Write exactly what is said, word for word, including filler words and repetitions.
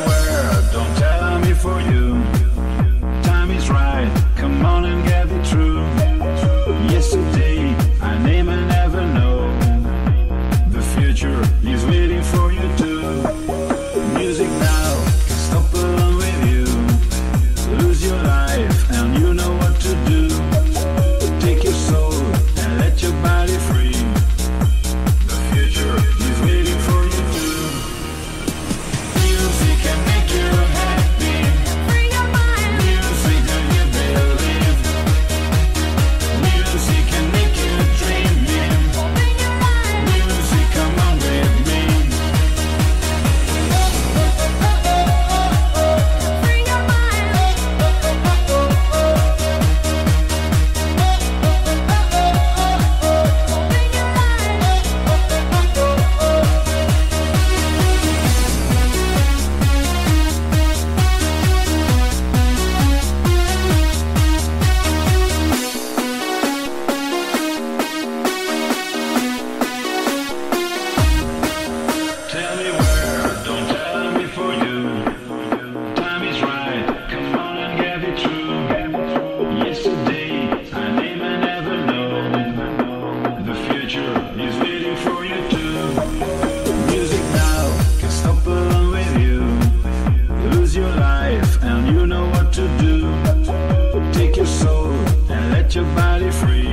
where, don't tell me for you. Time is right, come on and get it true. Yesterday, I name and never know. The future is waiting for you too. Music now, can stop along with you. Lose your life and you know what to do. Take your soul and let your body free. The future is waiting for you too. Music can make you happy. Free your mind. Music that you believe. Music can make you dreaming. Open your mind. Music, come on with me. Free your mind. Open your mind. Tell me where, don't tell me for you. Time is right, come on and get it true. Yesterday, I name and never know. The future is waiting for you too. Music now, can stop along with you. Lose your life and you know what to do. Take your soul and let your body free.